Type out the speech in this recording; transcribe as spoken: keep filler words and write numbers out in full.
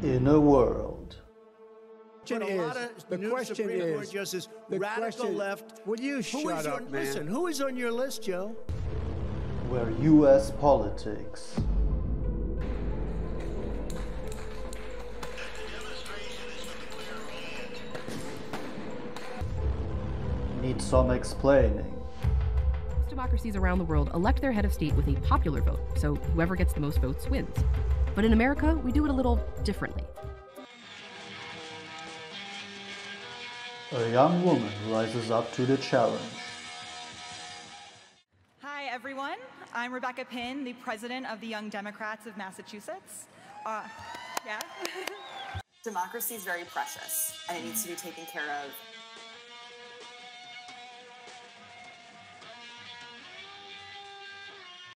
in a world. But a lot of the new question Supreme is, Court justice, the radical question, left. Will you Who shut is up, on, man? Listen, who is on your list, Joe? Where U S politics needs some explaining. Most democracies around the world elect their head of state with a popular vote, so whoever gets the most votes wins. But in America, we do it a little differently. A young woman rises up to the challenge. Hi, everyone. I'm Rebecca Pinn, the president of the Young Democrats of Massachusetts. Uh, yeah. Democracy is very precious, and it needs to be taken care of